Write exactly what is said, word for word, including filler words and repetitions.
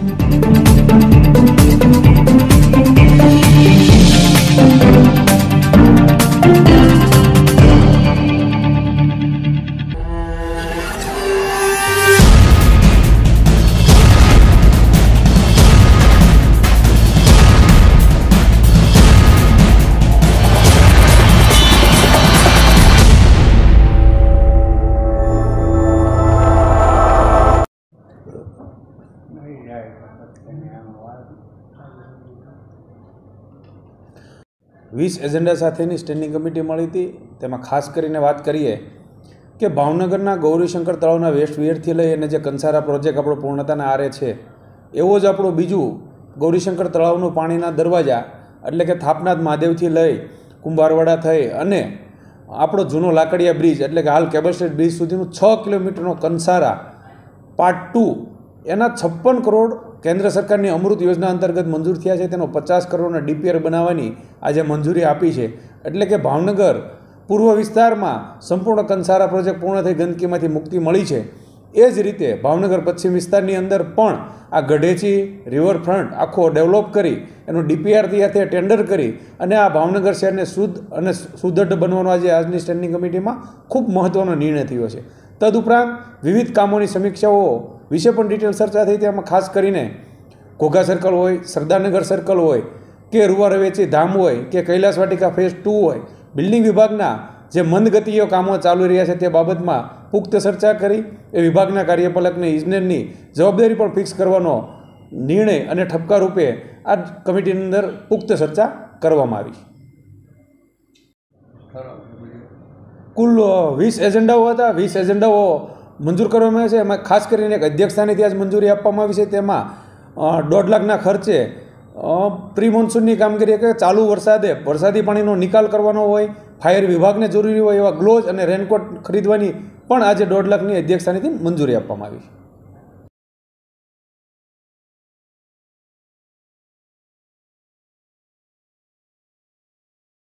વીસ એજન્ડા સાથેની standing committee મળી હતી। તેમાં ખાસ કરીને વાત કરીએ કે ભાવનગરના ગૌરીશંકર તળાવના વેસ્ટ વિયરથી લઈ અને જે કંસારા પ્રોજેક્ટ આપણો પૂર્ણતાના આરે છે, એવો જ આપણું બીજું ગૌરીશંકર તળાવનું પાણીના દરવાજા એટલે કે થાપનાથ મહાદેવથી લઈ કુંભારવાડા થઈ અને આપણો જૂનો લાકડિયા બ્રિજ એટલે કે હાલ કેબલ સ્ટેટ બ્રિજ સુધીનું છ કિલોમીટરનો કંસારા પાર્ટ ટુ એના છપ્પન કરોડ કેન્દ્ર સરકારની અમૃત યોજના અંતર્ગત મંજૂર થયા છે। તેનો પચાસ કરોડના ડીપીઆર બનાવવાની આજે મંજૂરી આપી છે। એટલે કે ભાવનગર પૂર્વ વિસ્તારમાં સંપૂર્ણ કંસારા પ્રોજેક્ટ પૂર્ણ થઈ ગંદકીમાંથી મુક્તિ મળી છે। એ જ રીતે ભાવનગર પશ્ચિમ વિસ્તારની અંદર પણ આ ગઢેચી રિવરફ્રન્ટ આખો ડેવલપ કરી એનું ડીપીઆર તૈયાર થઈ ટેન્ડર કરી અને આ ભાવનગર શહેરને શુદ્ધ અને સુદૃઢ બનવાનો આજે આજની સ્ટેન્ડિંગ કમિટીમાં ખૂબ મહત્ત્વનો નિર્ણય થયો છે। તદુપરાંત વિવિધ કામોની સમીક્ષાઓ વિશે પણ ડિટેલ ચર્ચા થઈ। તેમાં ખાસ કરીને ઘોઘા સર્કલ હોય, સરદારનગર સર્કલ હોય કે રૂવા રવેચી ધામ હોય કે કૈલાસ વાટિકા ફેઝ ટુ હોય, બિલ્ડિંગ વિભાગના જે મંદગતિઓ કામો ચાલુ રહ્યા છે તે બાબતમાં પુખ્ત ચર્ચા કરી એ વિભાગના કાર્યપાલકને ઇજનેરની જવાબદારી પણ ફિક્સ કરવાનો નિર્ણય અને ઠપકા રૂપે આ કમિટીની અંદર પુખ્ત ચર્ચા કરવામાં આવી। કુલ વીસ એજન્ડાઓ હતા। વીસ એજન્ડાઓ મંજૂર કરવામાં આવે છે। એમાં ખાસ કરીને એક અધ્યક્ષસ્થાનેથી આજ મંજૂરી આપવામાં આવી છે। તેમાં દોઢ લાખના ખર્ચે પ્રી મોન્સૂનની કામગીરી કે ચાલુ વરસાદે વરસાદી પાણીનો નિકાલ કરવાનો હોય, ફાયર વિભાગને જરૂરી હોય એવા ગ્લોવ્સ અને રેનકોટ ખરીદવાની પણ આજે દોઢ લાખની અધ્યક્ષસ્થાનેથી મંજૂરી આપવામાં આવી છે।